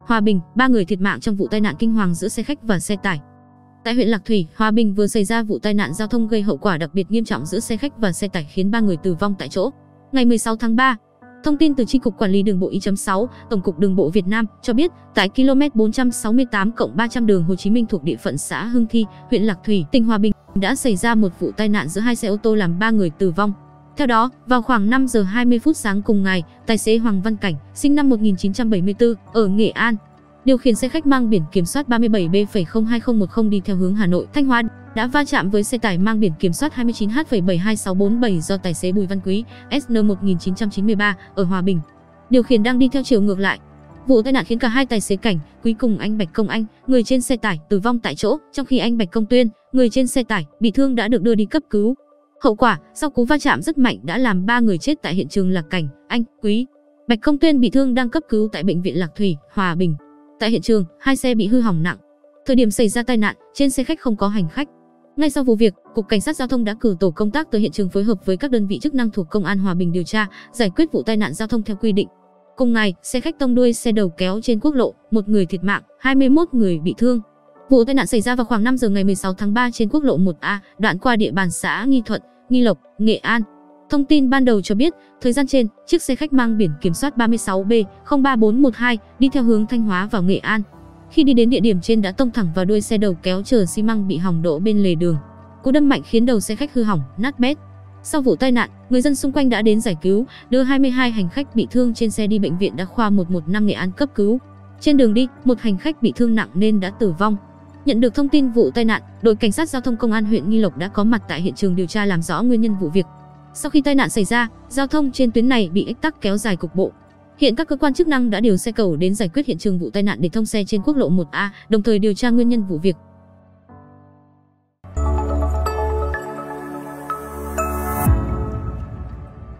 Hòa Bình, 3 người thiệt mạng trong vụ tai nạn kinh hoàng giữa xe khách và xe tải. Tại huyện Lạc Thủy, Hòa Bình vừa xảy ra vụ tai nạn giao thông gây hậu quả đặc biệt nghiêm trọng giữa xe khách và xe tải khiến 3 người tử vong tại chỗ. Ngày 16 tháng 3, thông tin từ Chi cục Quản lý Đường bộ I.6, Tổng cục Đường bộ Việt Nam cho biết, tại km 468+300 đường Hồ Chí Minh thuộc địa phận xã Hưng Thi, huyện Lạc Thủy, tỉnh Hòa Bình đã xảy ra một vụ tai nạn giữa hai xe ô tô làm 3 người tử vong. Theo đó, vào khoảng 5 giờ 20 phút sáng cùng ngày, tài xế Hoàng Văn Cảnh, sinh năm 1974, ở Nghệ An, điều khiển xe khách mang biển kiểm soát 37B02010 đi theo hướng Hà Nội, Thanh Hóa đã va chạm với xe tải mang biển kiểm soát 29H72647 do tài xế Bùi Văn Quý, SN 1993, ở Hòa Bình, điều khiển đang đi theo chiều ngược lại. Vụ tai nạn khiến cả hai tài xế Cảnh, Quý cùng anh Bạch Công Anh, người trên xe tải, tử vong tại chỗ, trong khi anh Bạch Công Tuyên, người trên xe tải, bị thương đã được đưa đi cấp cứu. Hậu quả, sau cú va chạm rất mạnh đã làm 3 người chết tại hiện trường là Cảnh, Anh, Quý. Bạch Công Tuyên bị thương đang cấp cứu tại bệnh viện Lạc Thủy, Hòa Bình. Tại hiện trường, hai xe bị hư hỏng nặng. Thời điểm xảy ra tai nạn, trên xe khách không có hành khách. Ngay sau vụ việc, Cục Cảnh sát Giao thông đã cử tổ công tác tới hiện trường phối hợp với các đơn vị chức năng thuộc Công an Hòa Bình điều tra, giải quyết vụ tai nạn giao thông theo quy định. Cùng ngày, xe khách tông đuôi xe đầu kéo trên quốc lộ, 1 người thiệt mạng, 21 người bị thương. Vụ tai nạn xảy ra vào khoảng 5 giờ ngày 16 tháng 3 trên quốc lộ 1A, đoạn qua địa bàn xã Nghi Thuận, Nghi Lộc, Nghệ An. Thông tin ban đầu cho biết, thời gian trên, chiếc xe khách mang biển kiểm soát 36B03412 đi theo hướng Thanh Hóa vào Nghệ An. Khi đi đến địa điểm trên đã tông thẳng vào đuôi xe đầu kéo chở xi măng bị hỏng đỗ bên lề đường. Cú đâm mạnh khiến đầu xe khách hư hỏng, nát bét. Sau vụ tai nạn, người dân xung quanh đã đến giải cứu, đưa 22 hành khách bị thương trên xe đi bệnh viện Đa khoa 115 Nghệ An cấp cứu. Trên đường đi, một hành khách bị thương nặng nên đã tử vong. Nhận được thông tin vụ tai nạn, đội Cảnh sát Giao thông Công an huyện Nghi Lộc đã có mặt tại hiện trường điều tra làm rõ nguyên nhân vụ việc. Sau khi tai nạn xảy ra, giao thông trên tuyến này bị ách tắc kéo dài cục bộ. Hiện các cơ quan chức năng đã điều xe cầu đến giải quyết hiện trường vụ tai nạn để thông xe trên quốc lộ 1A, đồng thời điều tra nguyên nhân vụ việc.